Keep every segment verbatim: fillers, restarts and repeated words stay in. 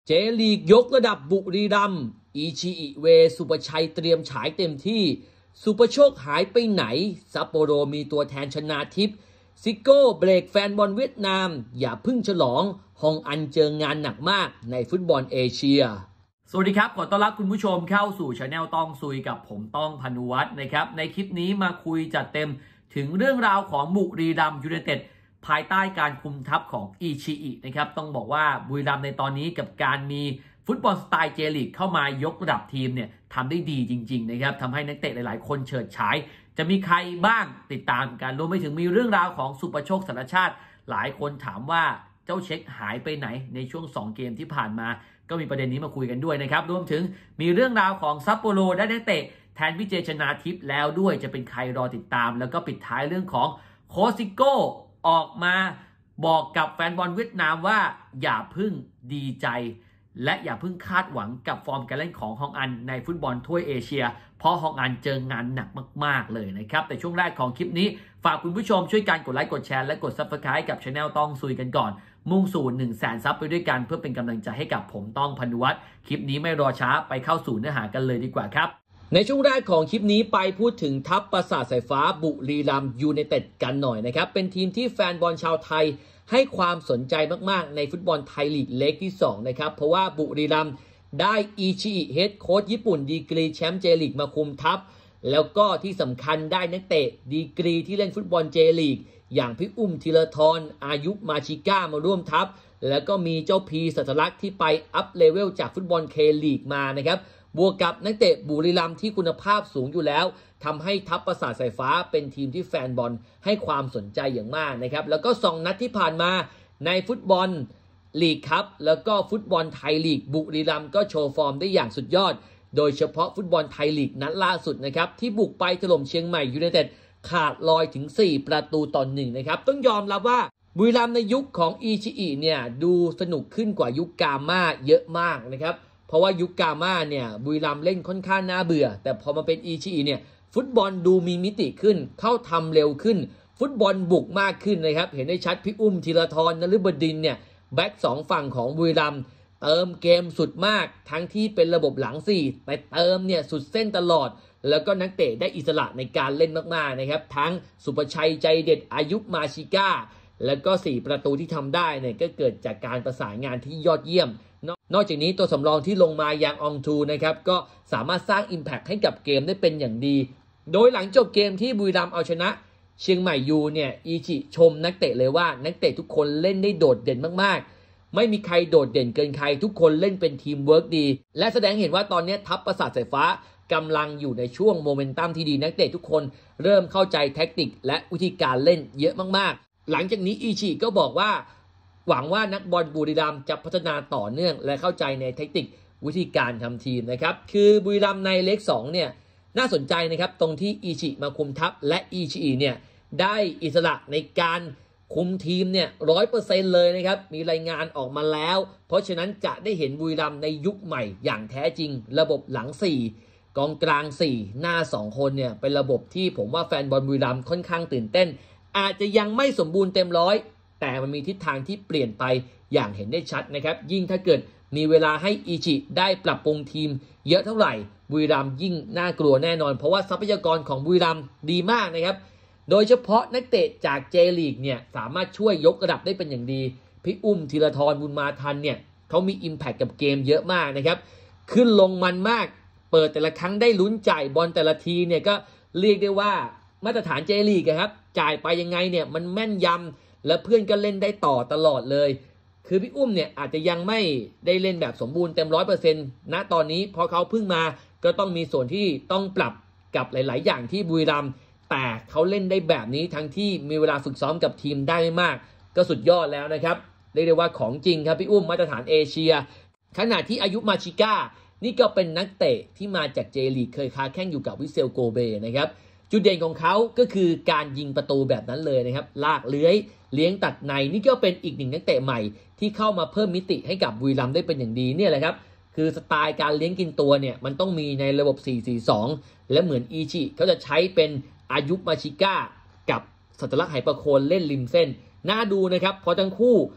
เจลีกยกระดับบุรีรัมย์อิชิอิเวสุปชัยเตรียมฉายเต็มที่สุปโชคหายไปไหนซัปโปโรมีตัวแทนชนาทิพย์ซิโก้เบรกแฟนบอลเวียดนามอย่าพึ่งฉลองฮองอันเจองานหนักมากในฟุตบอลเอเชียสวัสดีครับขอต้อนรับคุณผู้ชมเข้าสู่ช anel ต้องซุยกับผมต้องพานุวัฒน์นะครับในคลิปนี้มาคุยจัดเต็มถึงเรื่องราวของบุรีรัมย์ยูไนเต็ดภายใต้การคุมทัพของอิชิอินะครับต้องบอกว่าบุรีรัมย์ในตอนนี้กับการมีฟุตบอลสไตล์เจลีกเข้ามายกระดับทีมเนี่ยทำได้ดีจริงๆนะครับทำให้นักเตะหลายๆคนเฉิดฉายจะมีใครบ้างติดตามกันรวมไปถึงมีเรื่องราวของสุปโชคสารชาติหลายคนถามว่าเจ้าเช็คหายไปไหนในช่วงสองเกมที่ผ่านมาก็มีประเด็นนี้มาคุยกันด้วยนะครับรวมถึงมีเรื่องราวของซัปโปโรได้นักเตะแทนวิเจชนาทิพย์แล้วด้วยจะเป็นใครรอติดตามแล้วก็ปิดท้ายเรื่องของโคซิโก้ออกมาบอกกับแฟนบอลเวียดนามว่าอย่าพึ่งดีใจและอย่าพึ่งคาดหวังกับฟอร์มการเล่นของฮองอันในฟุตบอลถ้วยเอเชียเพราะฮองอันเจองานหนักมากๆเลยนะครับแต่ช่วงแรกของคลิปนี้ฝากคุณผู้ชมช่วยกันกดไลค์กดแชร์และกด ซับสไครบ์ กับ channel ต้องซุยกันก่อนมุ่งสู่ หนึ่งแสน ซับไปด้วยกันเพื่อเป็นกำลังใจให้กับผมต้องพานุวัฒน์คลิปนี้ไม่รอช้าไปเข้าสู่เนื้อหากันเลยดีกว่าครับในช่วงแรกของคลิปนี้ไปพูดถึงทัพปราสาทสายฟ้าบุรีรัมย์ยูไนเต็ดกันหน่อยนะครับเป็นทีมที่แฟนบอลชาวไทยให้ความสนใจมากๆในฟุตบอลไทยลีกเล็กที่สองนะครับเพราะว่าบุรีรัมย์ได้อิชิอิเฮดโค้ชญี่ปุ่นดีกรีแชมป์เจลีกมาคุมทัพแล้วก็ที่สำคัญได้นักเตะดีกรีที่เล่นฟุตบอลเจลีกอย่างพี่อุ้มธีรทรอายุมาชิก้ามาร่วมทัพแล้วก็มีเจ้าพีสัทลักษณ์ที่ไปอัพเลเวลจากฟุตบอลเคลีกมานะครับบวกกับนักเตะบุรีรัมย์ที่คุณภาพสูงอยู่แล้วทำให้ทัพปราสาทสายฟ้าเป็นทีมที่แฟนบอลให้ความสนใจอย่างมากนะครับแล้วก็สองนัดที่ผ่านมาในฟุตบอลลีกครับแล้วก็ฟุตบอลไทยลีกบุรีรัมย์ก็โชว์ฟอร์มได้อย่างสุดยอดโดยเฉพาะฟุตบอลไทยลีกนัดล่าสุดนะครับที่บุกไปถล่มเชียงใหม่ยูไนเต็ดขาดลอยถึงสี่ประตูต่อหนึ่งนะครับต้องยอมรับว่าบุรีรัมย์ในยุคของอิชิอิเนี่ยดูสนุกขึ้นกว่ายุคกาม่าเยอะมากนะครับเพราะว่ายุคกาม่าเนี่ยบุรีรัมย์เล่นค่อนข้างน่าเบื่อแต่พอมาเป็นอิชิอิเนี่ยฟุตบอลดูมีมิติขึ้นเข้าทำเร็วขึ้นฟุตบอลบุกมากขึ้นนะครับเห็นได้ชัดพี่อุ้มธีรทรนฤบดินเนี่ยแบ็กสองฝั่งของบุรีรัมย์เติมเกมสุดมากทั้งที่เป็นระบบหลังสี่แต่เติมเนี่ยสุดเส้นตลอดแล้วก็นักเตะได้อิสระในการเล่นมากๆนะครับทั้งสุประชัยใจเด็ดอายุมาชิก้าแล้วก็สี่ประตูที่ทำได้เนี่ยก็เกิดจากการประสานงานที่ยอดเยี่ยมนอกจากนี้ตัวสำรองที่ลงมาอย่างอองทูนะครับก็สามารถสร้าง Impact ให้กับเกมได้เป็นอย่างดีโดยหลังจบเกมที่บุรีรัมย์เอาชนะเชียงใหม่ยูเนี่ยอิชิชมนักเตะเลยว่านักเตะทุกคนเล่นได้โดดเด่นมากๆไม่มีใครโดดเด่นเกินใครทุกคนเล่นเป็นทีมเวิร์กดีและแสดงเห็นว่าตอนนี้ทัพปราสาทสายฟ้ากำลังอยู่ในช่วงโมเมนตัมที่ดีนักเตะทุกคนเริ่มเข้าใจแท็กติกและวิธีการเล่นเยอะมากๆหลังจากนี้อิชิก็บอกว่าหวังว่านักบอลบุรีรัมย์จะพัฒนาต่อเนื่องและเข้าใจในเทคนิควิธีการทำทีมนะครับคือบุรีรัมย์ในเลขสองเนี่ยน่าสนใจนะครับตรงที่อิชิมาคุมทัพและอิชิเนี่ยได้อิสระในการคุมทีมเนี่ย ร้อยเปอร์เซ็นต์ เลยนะครับมีรายงานออกมาแล้วเพราะฉะนั้นจะได้เห็นบุรีรัมย์ในยุคใหม่อย่างแท้จริงระบบหลังสี่กองกลางสี่หน้าสองคนเนี่ยเป็นระบบที่ผมว่าแฟนบอลบุรีรัมย์ค่อนข้างตื่นเต้นอาจจะยังไม่สมบูรณ์เต็มร้อยแต่มันมีทิศทางที่เปลี่ยนไปอย่างเห็นได้ชัดนะครับยิ่งถ้าเกิดมีเวลาให้อิชิได้ปรับปรุงทีมเยอะเท่าไหร่บุรีรัมย์ยิ่งน่ากลัวแน่นอนเพราะว่าทรัพยากรของบุรีรัมย์ดีมากนะครับโดยเฉพาะนักเตะจากเจลีกเนี่ยสามารถช่วยยกระดับได้เป็นอย่างดีพี่อุ้มธีรทรบุญมาทันเนี่ยเขามี Impact กับเกมเยอะมากนะครับขึ้นลงมันมากเปิดแต่ละครั้งได้ลุ้นจ่ายบอลแต่ละทีเนี่ยก็เรียกได้ว่ามาตรฐานเจลีกครับจ่ายไปยังไงเนี่ยมันแม่นยำและเพื่อนก็เล่นได้ต่อตลอดเลยคือพี่อุ้มเนี่ยอาจจะยังไม่ได้เล่นแบบสมบูรณ์เต็ม ร้อยเปอร์เซ็นต์ ณตอนนี้พอเขาเพิ่งมาก็ต้องมีส่วนที่ต้องปรับกับหลายๆอย่างที่บุรีรัมย์แต่เขาเล่นได้แบบนี้ทั้งที่มีเวลาฝึกซ้อมกับทีมได้ไม่มากก็สุดยอดแล้วนะครับเรียกได้ว่าของจริงครับพี่อุ้มมาตรฐานเอเชียขณะที่อายุมาชิก้านี่ก็เป็นนักเตะที่มาจากเจลีกเคยค้าแข่งอยู่กับวิเซลโกเบนะครับจุดเด่นของเขาก็คือการยิงประตูแบบนั้นเลยนะครับลากเลื้อยเลี้ยงตัดในนี่ก็เป็นอีกหนึ่งนักเตะใหม่ที่เข้ามาเพิ่มมิติให้กับบุรีรัมย์ได้เป็นอย่างดีเนี่ยแหละครับคือสไตล์การเลี้ยงกินตัวเนี่ยมันต้องมีในระบบ สี่ สี่ สอง และเหมือนอิชิเขาจะใช้เป็นอายุมาชิก้ากับสัตลักษณ์ไหประโคนเล่นริมเส้นน่าดูนะครับเพราะทั้งคู่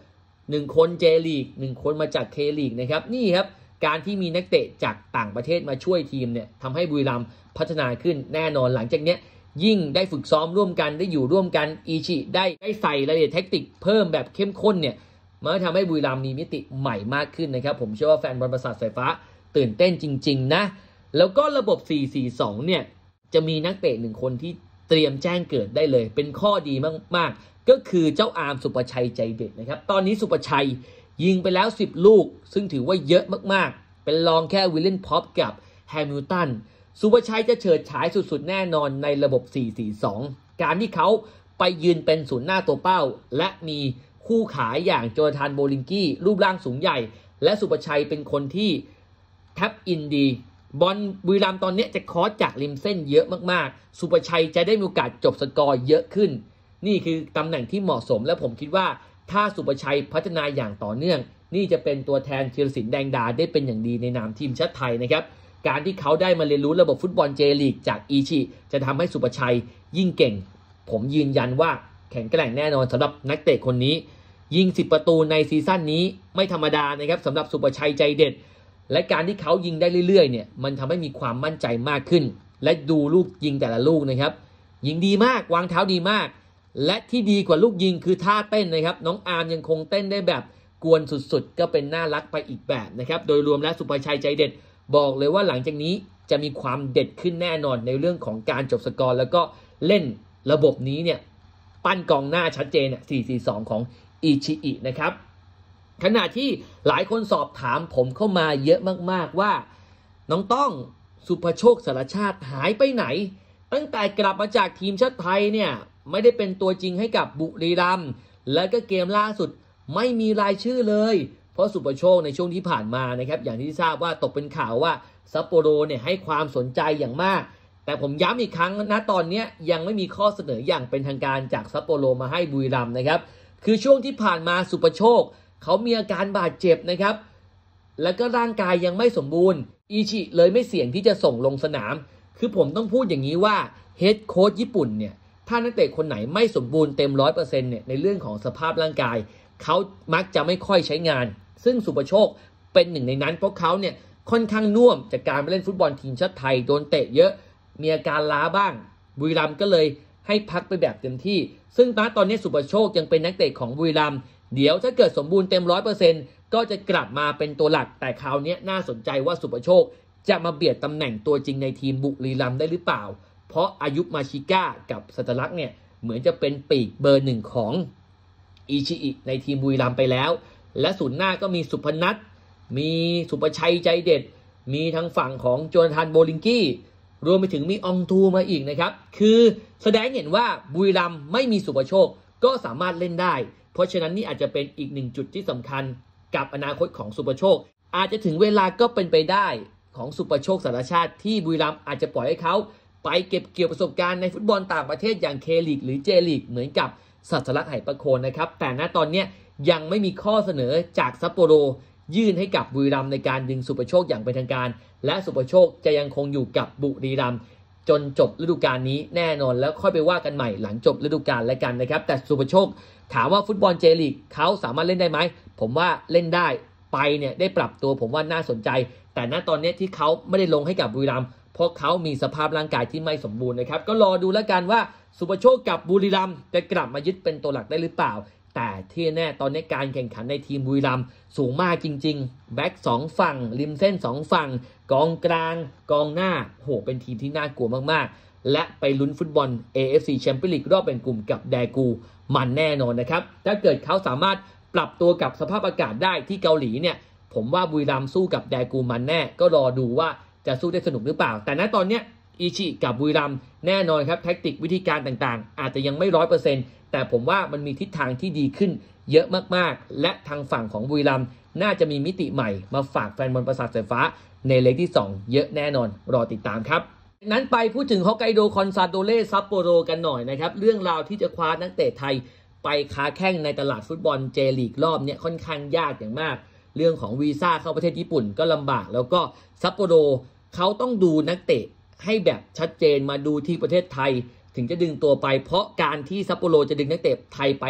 หนึ่งคนเจลีกหนึ่งคนมาจากเคลีกนะครับนี่ครับการที่มีนักเตะจากต่างประเทศมาช่วยทีมเนี่ยทำให้บุรีรัมย์พัฒนาขึ้นแน่นอนหลังจากเนี้ยยิ่งได้ฝึกซ้อมร่วมกันได้อยู่ร่วมกันอิชิได้ได้ใส่รายละเอียดแทคติกเพิ่มแบบเข้มข้นเนี่ยมันทำให้บุรีรัมย์มีมิติใหม่มากขึ้นนะครับผมเชื่อว่าแฟนบอลประสาทสายฟ้าตื่นเต้นจริงๆนะแล้วก็ระบบ สี่ สี่ สอง เนี่ยจะมีนักเตะหนึ่งคนที่เตรียมแจ้งเกิดได้เลยเป็นข้อดีมากๆก็คือเจ้าอาร์มสุประชัยใจเด็ดนะครับตอนนี้สุประชัยยิงไปแล้วสิบลูกซึ่งถือว่าเยอะมากๆเป็นรองแค่วิลเลนพ็อปกับแฮมิลตันสุประชัยจะเฉิดฉายสุดๆแน่นอนในระบบ สี่ สี่ สอง การที่เขาไปยืนเป็นศูนย์หน้าตัวเป้าและมีคู่ขายอย่างโจนาธานโบลิงกี้รูปร่างสูงใหญ่และสุประชัยเป็นคนที่แท็บอินดีบอลบุรีรัมย์ตอนนี้จะคอสจากริมเส้นเยอะมากๆสุประชัยจะได้มีโอกาสจบสกอร์เยอะขึ้นนี่คือตำแหน่งที่เหมาะสมและผมคิดว่าถ้าสุประชัยพัฒนาอย่างต่อเนื่องนี่จะเป็นตัวแทนธีรศิลป์แดงดาได้เป็นอย่างดีในนามทีมชาติไทยนะครับการที่เขาได้มาเรียนรู้ระบบฟุตบอลเจลีกจากอิชิจะทำให้สุประชัยยิ่งเก่งผมยืนยันว่าแข็งแกร่งแน่นอนสำหรับนักเตะคนนี้ยิงสิบประตูในซีซั่นนี้ไม่ธรรมดานะครับสำหรับสุประชัยใจเด็ดและการที่เขายิงได้เรื่อยๆเนี่ยมันทำให้มีความมั่นใจมากขึ้นและดูลูกยิงแต่ละลูกนะครับยิงดีมากวางเท้าดีมากและที่ดีกว่าลูกยิงคือท่าเต้นนะครับน้องอาร์มยังคงเต้นได้แบบกวนสุดๆก็เป็นน่ารักไปอีกแบบนะครับโดยรวมแล้วสุประชัยใจเด็ดบอกเลยว่าหลังจากนี้จะมีความเด็ดขึ้นแน่นอนในเรื่องของการจบสกอร์แล้วก็เล่นระบบนี้เนี่ยปั้นกองหน้าชัดเจนเนี่ย สี่ สี่ สอง ของอิชิอินะครับขณะที่หลายคนสอบถามผมเข้ามาเยอะมากๆว่าน้องต้องสุภโชคสารชาติหายไปไหนตั้งแต่กลับมาจากทีมชาติไทยเนี่ยไม่ได้เป็นตัวจริงให้กับบุรีรัมย์และก็เกมล่าสุดไม่มีรายชื่อเลยเพราะสุภโชคในช่วงที่ผ่านมานะครับอย่างที่ทราบว่าตกเป็นข่าวว่าซัปโปโรเนี่ยให้ความสนใจอย่างมากแต่ผมย้ำอีกครั้งนะตอนนี้ยังไม่มีข้อเสนออย่างเป็นทางการจากซัปโปโรมาให้บุรีรัมย์นะครับคือช่วงที่ผ่านมาสุภโชคเขามีอาการบาดเจ็บนะครับแล้วก็ร่างกายยังไม่สมบูรณ์อิชิเลยไม่เสี่ยงที่จะส่งลงสนามคือผมต้องพูดอย่างนี้ว่าเฮดโค้ชญี่ปุ่นเนี่ยถ้านักเตะคนไหนไม่สมบูรณ์เต็ม ร้อยเปอร์เซ็นต์ เนี่ยในเรื่องของสภาพร่างกายเขามักจะไม่ค่อยใช้งานซึ่งสุภโชคเป็นหนึ่งในนั้นเพราะเขาเนี่ยค่อนข้างน่วมจากการไปเล่นฟุตบอลทีมชาติไทยโดนเตะเยอะมีอาการล้าบ้างบุรีรัมย์ก็เลยให้พักไปแบบเต็มที่ซึ่งตอนนี้สุภโชคยังเป็นนักเตะของบุรีรัมย์เดี๋ยวถ้าเกิดสมบูรณ์เต็ม ร้อยเปอร์เซ็นต์ ก็จะกลับมาเป็นตัวหลักแต่คราวนี้น่าสนใจว่าสุภโชคจะมาเบียดตำแหน่งตัวจริงในทีมบุรีรัมย์ได้หรือเปล่าเพราะอายุมาชิก้ากับสัตลักษณ์เนี่ยเหมือนจะเป็นปีกเบอร์หนึ่งของอิชิอิในทีมบุรีรัมย์ไปแล้วและศูนย์หน้าก็มีสุพนัทมีสุประชัยใจเด็ดมีทางฝั่งของโจนาธานโบลิงกี้รวมไปถึงมีอองตูมาอีกนะครับคือแสดงเห็นว่าบุรีรัมย์ไม่มีสุภโชคก็สามารถเล่นได้เพราะฉะนั้นนี่อาจจะเป็นอีกหนึ่งจุดที่สำคัญกับอนาคตของสุภโชคอาจจะถึงเวลาก็เป็นไปได้ของสุภโชคสารชาติที่บุรีรัมย์อาจจะปล่อยให้เขาไปเก็บเกี่ยวประสบการณ์ในฟุตบอลต่างประเทศอย่างเคลีกหรือเจลีกเหมือนกับสัตลักษณ์ไหประโคนนะครับแต่ณตอนนี้ยังไม่มีข้อเสนอจากซัปโปโรยื่นให้กับบุรีรัมย์ในการดึงสุภโชคอย่างเป็นทางการและสุภโชคจะยังคงอยู่กับบุรีรัมย์จนจบฤดูกาลนี้แน่นอนแล้วค่อยไปว่ากันใหม่หลังจบฤดูกาลแล้วกันนะครับแต่สุภโชคถามว่าฟุตบอลเจลีกเขาสามารถเล่นได้ไหมผมว่าเล่นได้ไปเนี่ยได้ปรับตัวผมว่าน่าสนใจแต่ณตอนนี้ที่เขาไม่ได้ลงให้กับบุรีรัมย์เพราะเขามีสภาพร่างกายที่ไม่สมบูรณ์นะครับก็รอดูแล้วกันว่าสุภโชคกับบุรีรัมย์จะกลับมายึดเป็นตัวหลักได้หรือเปล่าแต่ที่แน่ตอนนี้การแข่งขันในทีมบุรีรัมย์สูงมากจริงๆแบ็กสองฝั่งริมเส้นสองฝั่งกองกลางกองหน้าโหเป็นทีมที่น่ากลัวมากๆและไปลุ้นฟุตบอล เอ เอฟ ซี Champions League รอบแบ่งกลุ่มกับแดกูมันแน่นอนนะครับถ้าเกิดเขาสามารถปรับตัวกับสภาพอากาศได้ที่เกาหลีเนี่ยผมว่าบุรีรัมย์สู้กับแดกูมันแน่ก็รอดูว่าจะสู้ได้สนุกหรือเปล่าแต่ณตอนนี้อิชิกับบุรีรัมย์แน่นอนครับแทคติกวิธีการต่างๆอาจจะยังไม่ ร้อยเปอร์เซ็นต์ แต่ผมว่ามันมีทิศทางที่ดีขึ้นเยอะมากๆและทางฝั่งของบุรีรัมย์น่าจะมีมิติใหม่มาฝากแฟนบอลประสาทสายฟ้าในเลกที่สองเยอะแน่นอนรอติดตามครับนั้นไปพูดถึงฮอกไกโดคอนซาโดเร่ซัปโปโรกันหน่อยนะครับเรื่องราวที่จะคว้านักเตะไทยไปค้าแข่งในตลาดฟุตบอลเจลีกรอบนี้ค่อนข้างยากอย่างมากเรื่องของวีซ่าเข้าประเทศญี่ปุ่นก็ลำบากแล้วก็ซัปโปโรเขาต้องดูนักเตะให้แบบชัดเจนมาดูที่ประเทศไทยถึงจะดึงตัวไปเพราะการที่ซัปโปโรจะดึงนักเตะไทยไป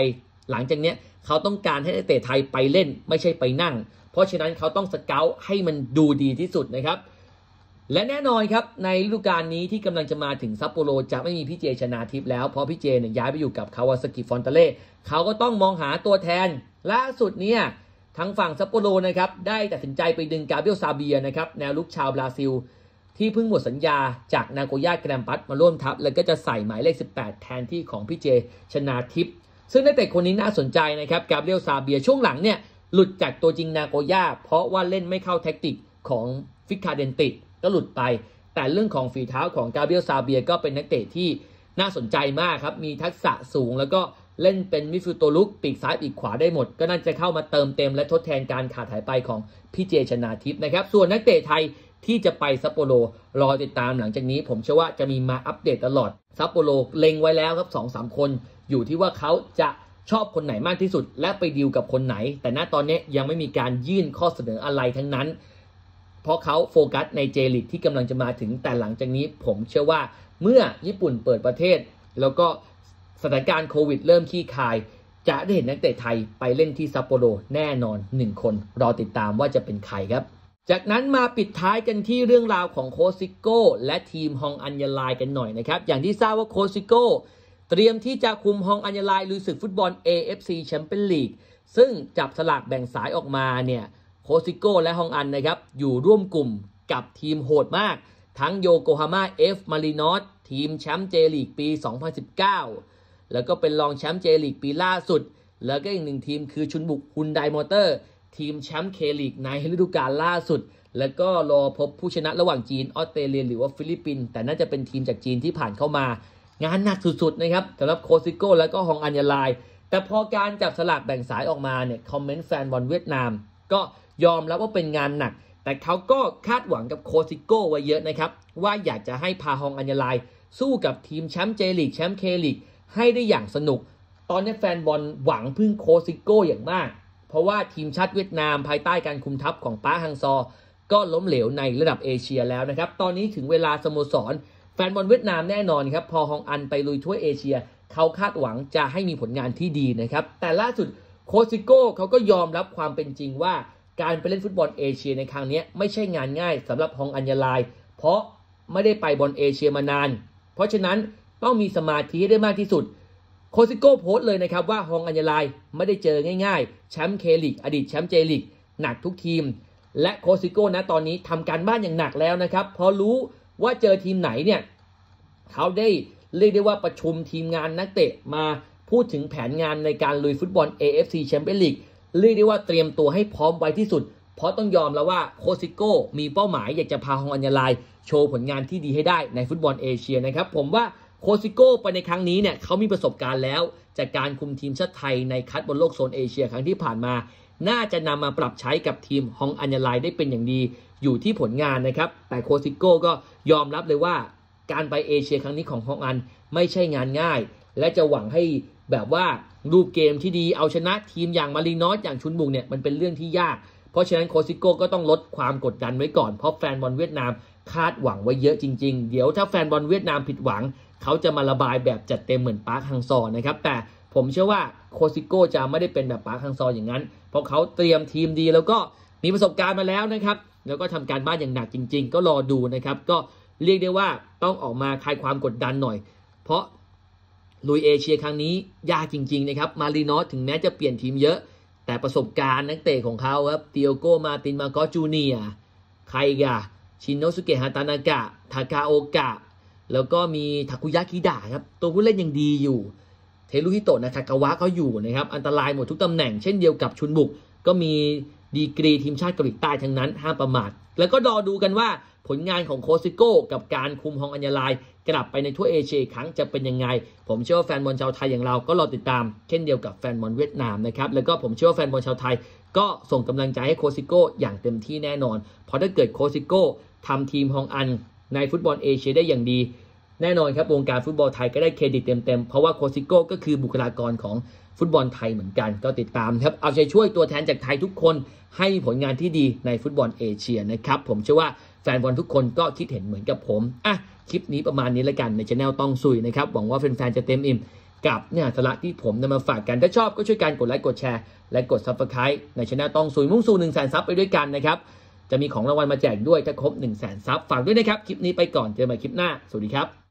หลังจากนี้เขาต้องการให้นักเตะไทยไปเล่นไม่ใช่ไปนั่งเพราะฉะนั้นเขาต้องสเกาต์ให้มันดูดีที่สุดนะครับและแน่นอนครับในฤดูกาลนี้ที่กำลังจะมาถึงซัปโปโรจะไม่มีพี่เจชนาทิพย์แล้วเพราะพี่เจเนี่ยย้ายไปอยู่กับคาวาซากิฟอนตาเล่เขาก็ต้องมองหาตัวแทนล่าสุดเนี่ยทางฝั่งซัปโปโรนะครับได้ตัดสินใจไปดึงกาเบรียลซาเบียนะครับแนวลุกชาวบราซิลที่เพิ่งหมดสัญญาจากนาโกย่าแกรมปัสมาร่วมทัพแล้วก็จะใส่หมายเลขสิบแปดแทนที่ของพี่เจชนาทิพย์ซึ่งนักเตะคนนี้น่าสนใจนะครับกาเบรียลซาเบียช่วงหลังเนี่ยหลุดจากตัวจริงนาโกย่าเพราะว่าเล่นไม่เข้าแท็กติกของฟิคาเดนติก็หลุดไปแต่เรื่องของฝีเท้าของกาเบรียลซาเบียก็เป็นนักเตะที่น่าสนใจมากครับมีทักษะสูงแล้วก็เล่นเป็นมิดฟิลด์ตัวลุกปีกซ้ายปีกขวาได้หมดก็น่าจะเข้ามาเติมเต็มและทดแทนการขาดหายไปของพี่เจชนาทิพย์นะครับส่วนนักเตะไทยที่จะไปซัปโปโรรอติดตามหลังจากนี้ผมเชื่อว่าจะมีมาอัปเดตตลอดซัปโปโรเล็งไว้แล้วครับ สองสาม คนอยู่ที่ว่าเขาจะชอบคนไหนมากที่สุดและไปดีลกับคนไหนแต่ณตอนนี้ยังไม่มีการยื่นข้อเสนออะไรทั้งนั้นเพราะเขาโฟกัสในเจลีกที่กำลังจะมาถึงแต่หลังจากนี้ผมเชื่อว่าเมื่อญี่ปุ่นเปิดประเทศแล้วก็สถานการณ์โควิดเริ่มคลี่คลายจะได้เห็นนักเตะไทยไปเล่นที่ซัปโปโรแน่นอนหนึ่งคนรอติดตามว่าจะเป็นใครครับจากนั้นมาปิดท้ายกันที่เรื่องราวของโคซิโก้และทีมฮองอัญญาลายกันหน่อยนะครับอย่างที่ทราบว่าโคซิโก้เตรียมที่จะคุมฮองอัญญาลายลุยศึกฟุตบอล เอ เอฟ ซี Champions League ซึ่งจับสลากแบ่งสายออกมาเนี่ยโคซิโก้และฮองอันนะครับอยู่ร่วมกลุ่มกับทีมโหดมากทั้งโยโกฮาม่า เอฟ มารินอสทีมแชมป์เจลีกปีสองพันสิบเก้าแล้วก็เป็นรองแชมป์เจลีกปีล่าสุดแล้วก็อีกหนึ่งทีมคือชุนบุกฮุนไดมอเตอร์ทีมแชมป์เคลีกในฤดูกาลล่าสุดแล้วก็รอพบผู้ชนะระหว่างจีนออสเตรเลียหรือว่าฟิลิปปินส์แต่น่าจะเป็นทีมจากจีนที่ผ่านเข้ามางานหนักสุดๆนะครับสำหรับโคซิโก้แล้วก็ฮองอัญญาลายแต่พอการจับสลากแบ่งสายออกมาเนี่ยคอมเมนต์แฟนบอลเวียดนามก็ยอมรับว่าเป็นงานหนักแต่เขาก็คาดหวังกับโคซิโก้ไว้เยอะนะครับว่าอยากจะให้พาฮองอัญญาลายสู้กับทีมแชมป์เจลีกแชมป์เคลีกให้ได้อย่างสนุกตอนนี้แฟนบอลหวังพึ่งโคซิโก้อย่างมากเพราะว่าทีมชาติเวียดนามภายใต้การคุมทัพของป้าฮังซอก็ล้มเหลวในระดับเอเชียแล้วนะครับตอนนี้ถึงเวลาสโมสรแฟนบอลเวียดนามแน่นอนครับพอฮองอันไปลุยทั่วเอเชียเขาคาดหวังจะให้มีผลงานที่ดีนะครับแต่ล่าสุดโคซิโก้เขาก็ยอมรับความเป็นจริงว่าการไปเล่นฟุตบอลเอเชียในครั้งนี้ไม่ใช่งานง่ายสำหรับฮองอัญญาลายเพราะไม่ได้ไปบอลเอเชียมานานเพราะฉะนั้นต้องมีสมาธิให้ได้มากที่สุดโคซิโก้โพสต์เลยนะครับว่าฮองอัญญาลายไม่ได้เจอง่ายๆแชมป์เคลีกอดีตแชมป์เจลีกหนักทุกทีมและโคซิโก้นะตอนนี้ทำการบ้านอย่างหนักแล้วนะครับเพราะรู้ว่าเจอทีมไหนเนี่ยเขาได้เรียกได้ว่าประชุมทีมงานนักเตะมาพูดถึงแผนงานในการลุยฟุตบอล เอ เอฟ ซี Champions League เรียกได้ว่าเตรียมตัวให้พร้อมไว้ที่สุดเพราะต้องยอมแล้วว่าโคซิโก้มีเป้าหมายอยากจะพาฮองอัญญาลายโชว์ผลงานที่ดีให้ได้ในฟุตบอลเอเชียนะครับผมว่าโคซิโก้ไปในครั้งนี้เนี่ยเขามีประสบการณ์แล้วจากการคุมทีมชาติไทยในคัดบอลโลกโซนเอเชียครั้งที่ผ่านมาน่าจะนำมาปรับใช้กับทีมฮองอัญญาลายได้เป็นอย่างดีอยู่ที่ผลงานนะครับแต่โคซิโก้ก็ยอมรับเลยว่าการไปเอเชียครั้งนี้ของฮองอันไม่ใช่งานง่ายและจะหวังให้แบบว่ารูปเกมที่ดีเอาชนะทีมอย่างมารินอสอย่างชุนบุกเนี่ยมันเป็นเรื่องที่ยากเพราะฉะนั้นโคซิโก้ก็ต้องลดความกดดันไว้ก่อนเพราะแฟนบอลเวียดนามคาดหวังไว้เยอะจริงๆเดี๋ยวถ้าแฟนบอลเวียดนามผิดหวังเขาจะมาระบายแบบจัดเต็มเหมือนปาร์คฮังซอนะครับแต่ผมเชื่อว่าโคซิโก้จะไม่ได้เป็นแบบปาร์คฮังซออย่างนั้นเพราะเขาเตรียมทีมดีแล้วก็มีประสบการณ์มาแล้วนะครับแล้วก็ทำการบ้านอย่างหนักจริงๆก็รอดูนะครับก็เรียกได้ว่าต้องออกมาคลายความกดดันหน่อยเพราะลุยเอเชียครั้งนี้ยากจริงๆนะครับมารินอสถึงแม้จะเปลี่ยนทีมเยอะแต่ประสบการณ์นักเตะของเขาครับเตียโกมาตินมาโกจูเนียใครกะชินโนสุเกะฮาตานากะทากาโอกะแล้วก็มีทาคุยะคิดะครับตัวผู้เล่นยังดีอยู่เทรุฮิโตะนะทากาวะเขาอยู่นะครับอันตรายหมดทุกตำแหน่งเช่นเดียวกับชุนบุกก็มีดีกรีทีมชาติเกาหลีใต้ทั้งนั้นห้ามประมาทแล้วก็รอดูกันว่าผลงานของโคซิโก้กับการคุมฮองอัญญาลายกลับไปในทั่วเอเชียครั้งจะเป็นยังไงผมเชื่อว่าแฟนบอลชาวไทยอย่างเราก็รอติดตามเช่นเดียวกับแฟนบอลเวียดนามนะครับแล้วก็ผมเชื่อว่าแฟนบอลชาวไทยก็ส่งกำลังใจให้โคซิโก้อย่างเต็มที่แน่นอนเพราะถ้าเกิดโคซิโก้ทำทีมฮองอันในฟุตบอลเอเชียได้อย่างดีแน่นอนครับวงการฟุตบอลไทยก็ได้เครดิตเต็มๆเพราะว่าโคซิโก้ก็คือบุคลากรของฟุตบอลไทยเหมือนกันก็ติดตามครับเอาใจช่วยตัวแทนจากไทยทุกคนให้ผลงานที่ดีในฟุตบอลเอเชียนะครับผมเชื่อว่าแฟนบอลทุกคนก็คิดเห็นเหมือนกับผมอ่ะคลิปนี้ประมาณนี้แล้วกันใน channel ต้องซุยนะครับหวังว่าแฟนๆจะเต็มอิ่มกับเนี่ยสาระที่ผมนำมาฝากกันถ้าชอบก็ช่วยกันกดไลค์กดแชร์และกด ซับสไครบ์ ในช่องต้องซุยมุ่งสู่หนึ่งแสนซับไปด้วยกันนะครับจะมีของรางวัลมาแจกด้วยถ้าครบหนึ่งแสนซับฝากด้วยนะครับคลิปนี้ไปก่อนเจอกันใหม่คลิปหน้าสวัสดีครับ